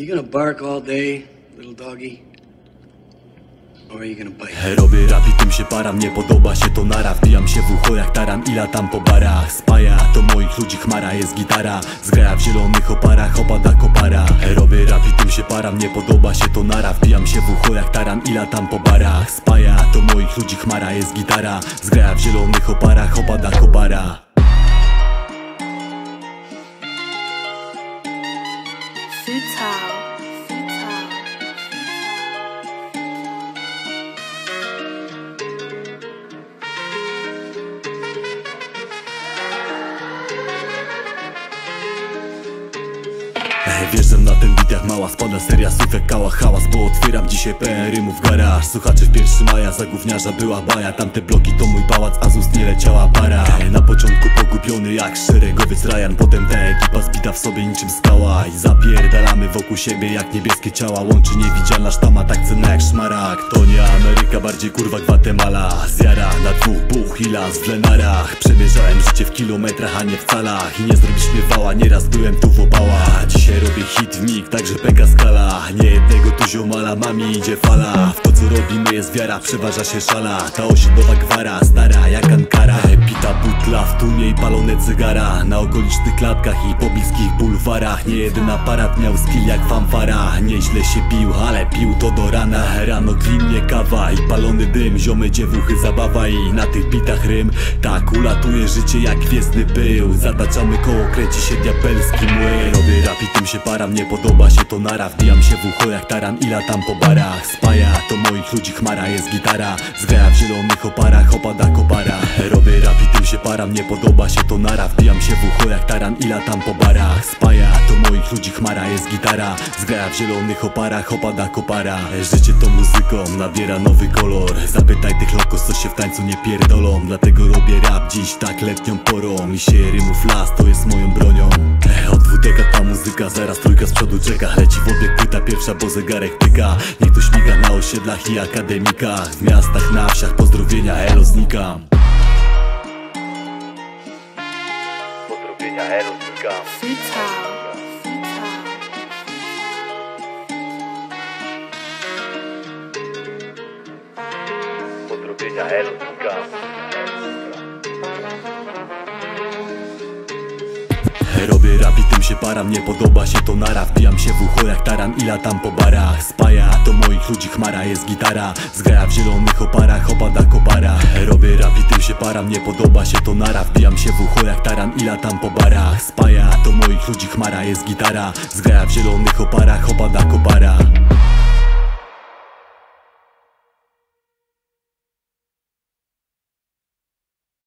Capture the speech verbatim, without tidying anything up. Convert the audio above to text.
you gonna bark all day, little doggy? Or are you gonna bite? Robię rap i tym się param, nie podoba się to nara. Wbijam się w ucho jak taran i latam po barach. Spaja to moich ludzi chmara, jest gitara. Zgraja w zielonych oparach, opada kopara. Robię rap i tym się param, nie podoba się to nara. Wbijam się w ucho jak taran i latam po barach. Spaja to moich ludzi chmara, jest gitara. Zgraja w zielonych oparach, opada kopara. Wjeżdżam na ten beat jak mała, spada seria słów kała hałas. Bo otwieram dzisiaj pełen rymów garaż. Słuchacze w pierwszy maja, za gówniarza była baja. Tamte bloki to mój pałac, a z ust nie leciała para. Na początku pogubiony jak szeregowiec Ryan. Potem ta ekipa zbita w sobie niczym skała. I zapierdalamy wokół siebie jak niebieskie ciała. Łączy niewidzialna sztama, tak cenna jak szmaragd. To nie Ameryka, bardziej kurwa Gwatemala. Zjara na dwóch buch i las w Lenarach. Przemierzałem życie w kilometrach, a nie w calach. I nie zrobisz mnie wała, nieraz byłem tu w opałach. Dzisiaj robię hit w mig, także pęka skala. Nie jednego tu ziomala, mami idzie fala. W to co robimy jest wiara, przeważa się szala. Ta osiedlowa gwara, stara jak Ankara. Pita butla w tłumie i palone cygara. Na okolicznych klatkach i pobliskich bulwarach. Nie jeden aparat miał skill jak fanfara. Nieźle się pił, ale pił to do rana. Rano klinnie kawa i palony dym. Ziomy, dziewuchy, zabawa i na tych bitach rym. Tak ulatuje życie jak gwiezdny pył. Zataczamy koło, kręci się diabelski młyn. Robię rap i tym się param, nie podoba się to nara. Wbijam się w ucho jak taran i latam po barach. Spaja to moich ludzi chmara, jest gitara. Zgraja w zielonych oparach, opada kopara. Robię rap i tym się param, nie podoba się to nara. Wbijam się w ucho jak taran i latam po barach. Spaja to moich ludzi chmara, jest gitara. Zgraja w zielonych oparach, opada kopara. Życie to muzyką nabiera nowy kolor. Zapytaj tych lokos, co się w tańcu nie pierdolą. Dlatego robię rap dziś tak letnią porą. I się rymów las, to jest moją bronią. Od dwóch dekad ta muzyka, zaraz trójka z przodu czeka. Leci w obieg płyta pierwsza, bo zegarek tyka. Niech to śmiga na osiedlach i akademikach. W miastach, na wsiach, pozdrowienia, elo znikam. Pozdrowienia, elo znikam. Pozdrowienia, elo znikam. Robię rap i tym się param, nie podoba się to nara. Wbijam się w ucho jak taran i latam po barach. Spaja to moich ludzi chmara, jest gitara. Zgraja w zielonych oparach, opada kopara. Robię rap i tym się param, nie podoba się to nara. Wbijam się w ucho jak taran i latam po barach. Spaja to moich ludzi chmara, jest gitara. Zgraja w zielonych oparach, opada kopara.